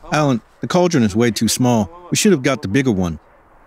Alan, the cauldron is way too small. We should have got the bigger one.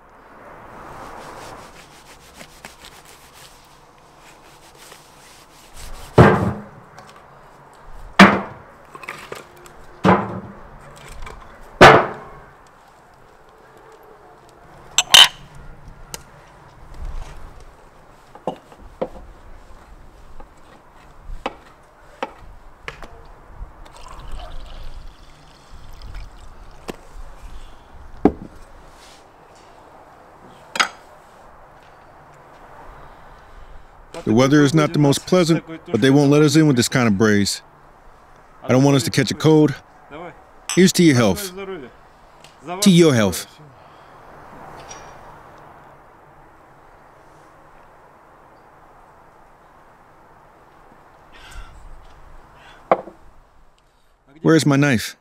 The weather is not the most pleasant, but they won't let us in with this kind of braze. I don't want us to catch a cold. Here's to your health. To your health. Where's my knife?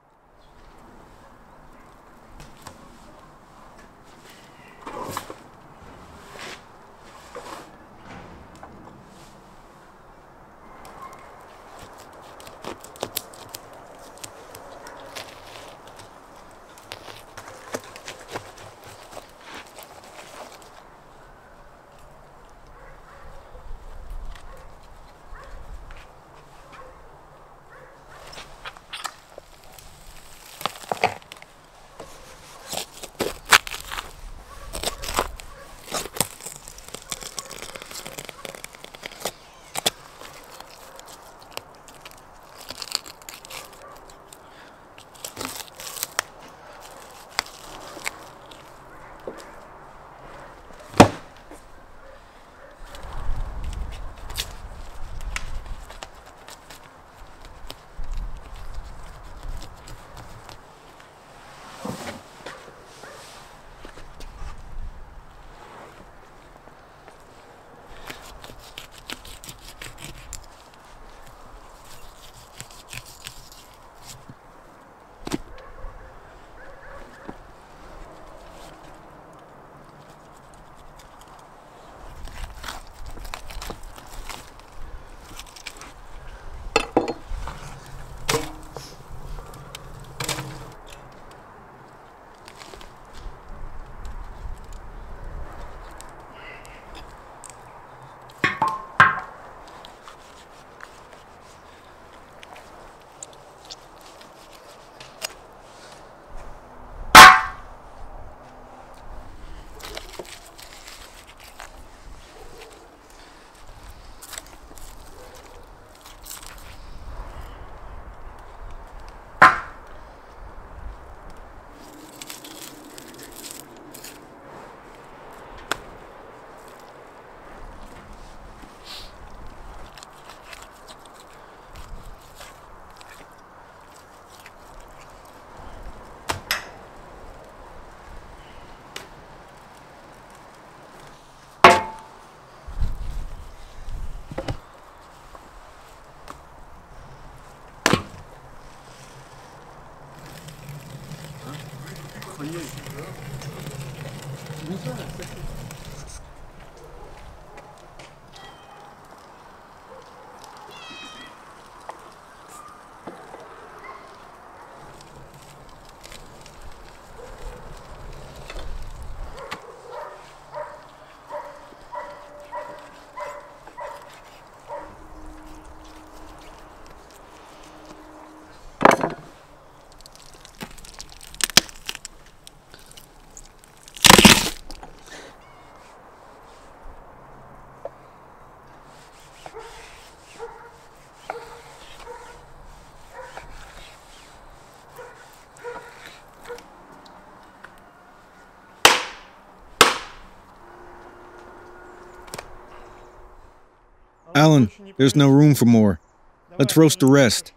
Alan, there's no room for more. Let's roast the rest.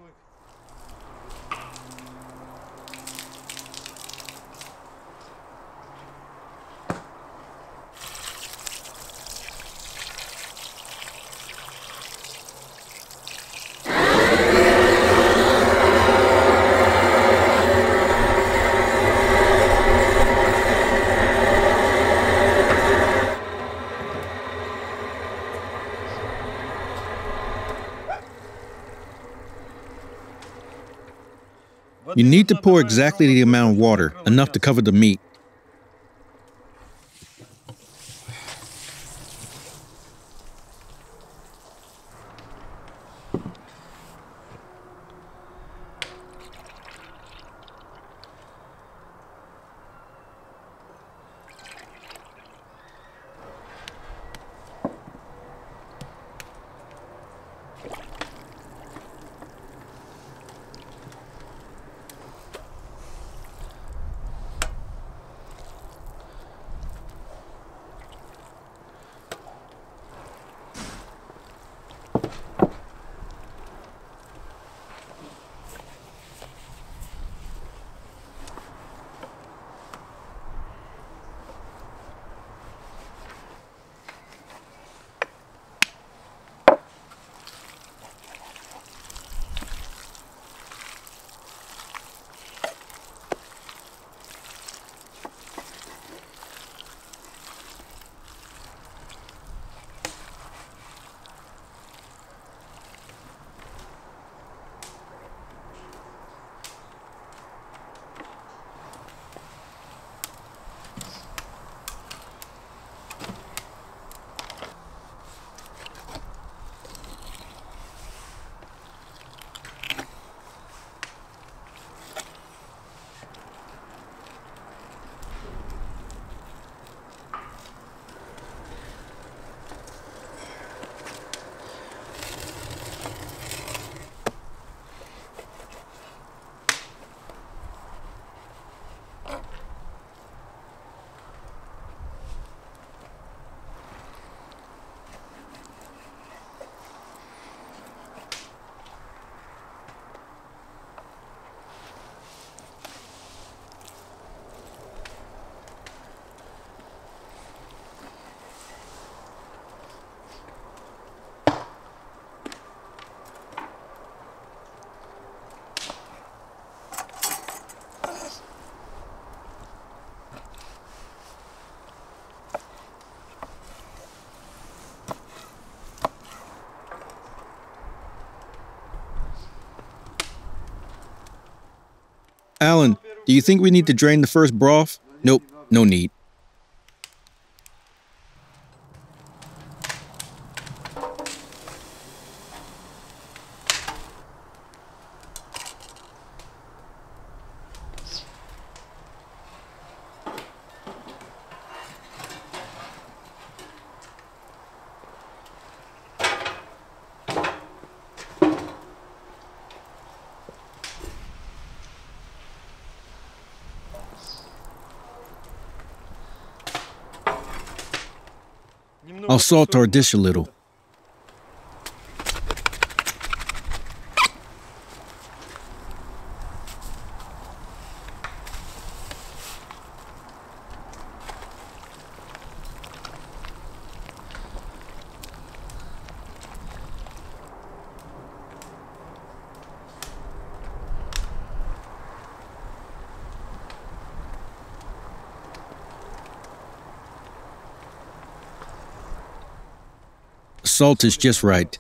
You need to pour exactly the amount of water, enough to cover the meat. Alan, do you think we need to drain the first broth? Nope, no need. I'll salt our dish a little. Salt is just right.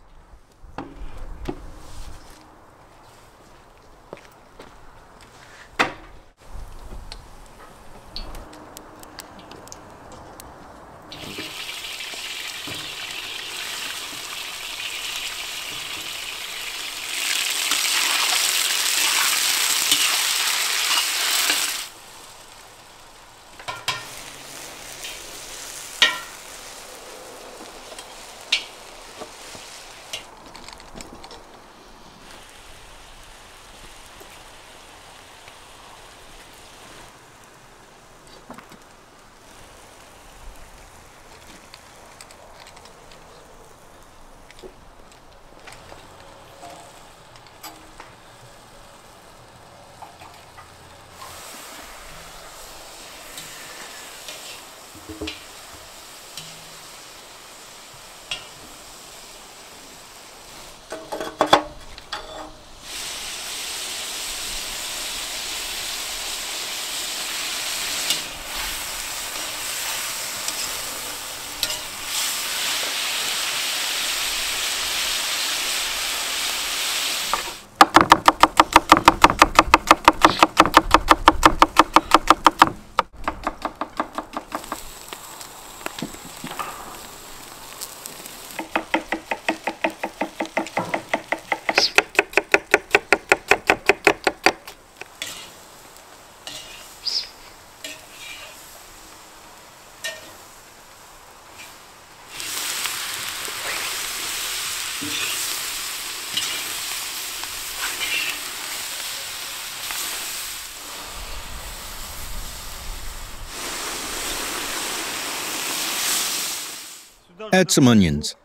Add some onions.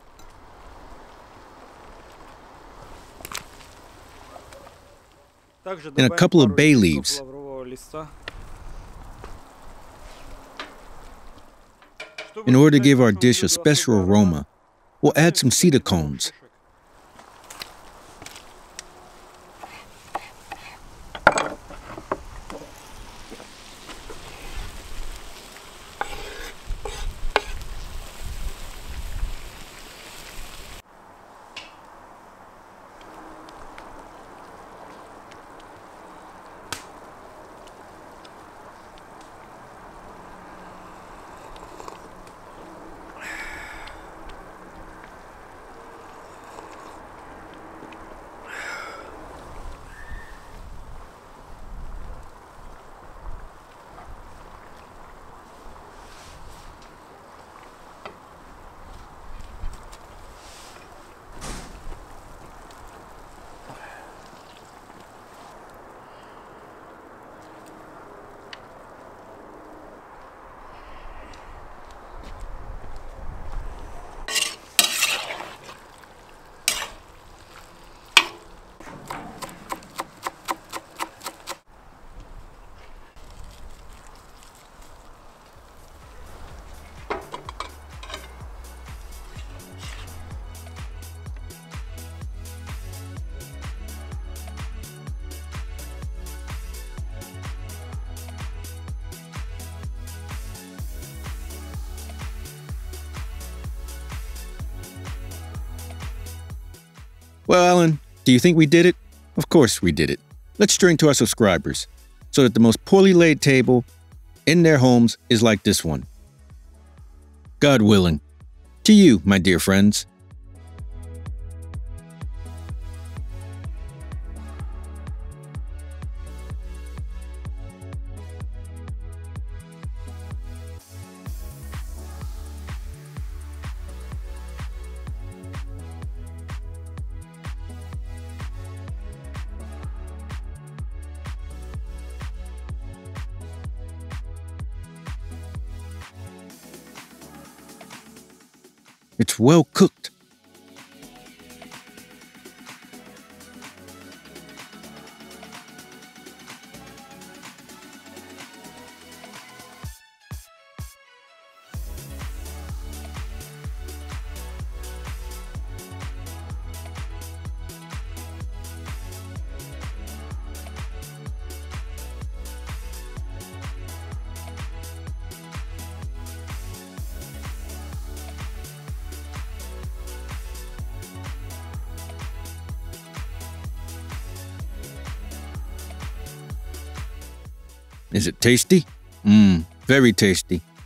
And a couple of bay leaves. In order to give our dish a special aroma, we'll add some cedar cones. Well, Alan, do you think we did it? Of course we did it. Let's drink to our subscribers, so that the most poorly laid table in their homes is like this one. God willing. To you, my dear friends. It's well cooked. Is it tasty? Very tasty.